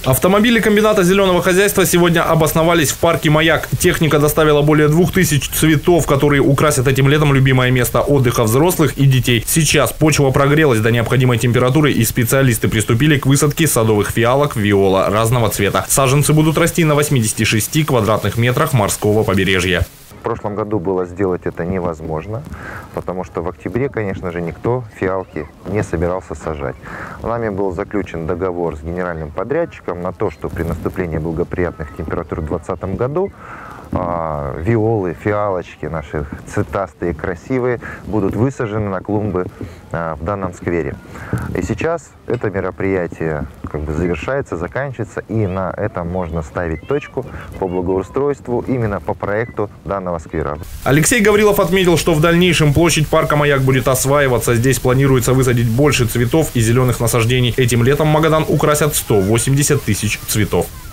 Автомобили комбината зеленого хозяйства сегодня обосновались в парке «Маяк». Техника доставила более 2000 цветов, которые украсят этим летом любимое место отдыха взрослых и детей. Сейчас почва прогрелась до необходимой температуры, и специалисты приступили к высадке садовых фиалок виола разного цвета. Саженцы будут расти на 86 квадратных метрах морского побережья. В прошлом году было сделать это невозможно, потому что в октябре, конечно же, никто фиалки не собирался сажать. Нами был заключен договор с генеральным подрядчиком на то, что при наступлении благоприятных температур в 2020 году виолы, фиалочки наши цветастые, красивые, будут высажены на клумбы в данном сквере. И сейчас это мероприятие завершается, заканчивается, и на этом можно ставить точку по благоустройству именно по проекту данного сквера. Алексей Гаврилов отметил, что в дальнейшем площадь парка «Маяк» будет осваиваться. Здесь планируется высадить больше цветов и зеленых насаждений. Этим летом Магадан украсят 180 тысяч цветов.